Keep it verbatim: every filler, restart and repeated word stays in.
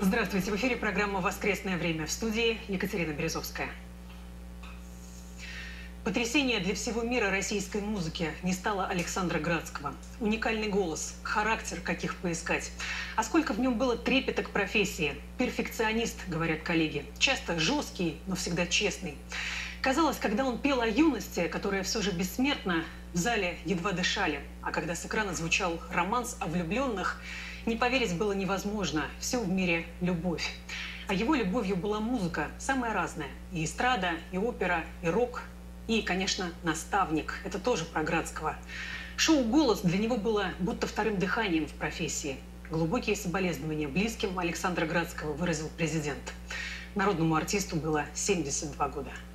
Здравствуйте. В эфире программа «Воскресное время», в студии Екатерина Березовская. Потрясение для всего мира российской музыки не стало Александра Градского. Уникальный голос, характер, каких поискать. А сколько в нем было трепета к профессии. Перфекционист, говорят коллеги. Часто жесткий, но всегда честный. Казалось, когда он пел о юности, которая все же бессмертна, в зале едва дышали. А когда с экрана звучал романс о влюбленных, не поверить было невозможно. Все в мире – любовь. А его любовью была музыка, самая разная. И эстрада, и опера, и рок. И, конечно, наставник. Это тоже про Градского. Шоу «Голос» для него было будто вторым дыханием в профессии. Глубокие соболезнования близким Александра Градского выразил президент. Народному артисту было семьдесят два года.